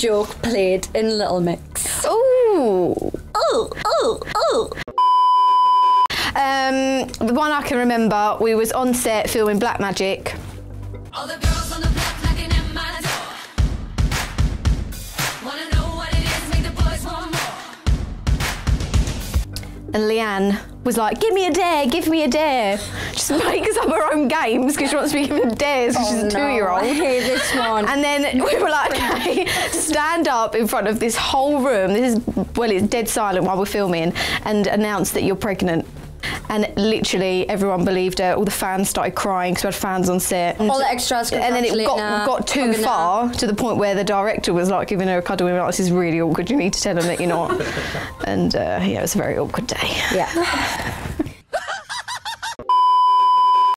joke played in Little Mix. Ooh. Oh. The one I can remember, we was on set filming Black Magic. All the girls on the block knocking at my door. Wanna know what it is, make the boys want more. And Leanne was like, give me a dare, give me a dare. Just makes up her own games because she wants to be given dares because she's a 2-year-old. I hate this one. And then we were like, okay, stand up in front of this whole room. This is, well, it's dead silent while we're filming, and announce that you're pregnant. And literally everyone believed her. All the fans started crying because we had fans on set. All the extras. And then it got too far to the point where the director was like giving her a cuddle and we were like, this is really awkward. You need to tell them that you're not. And yeah, it was a very awkward day. Yeah.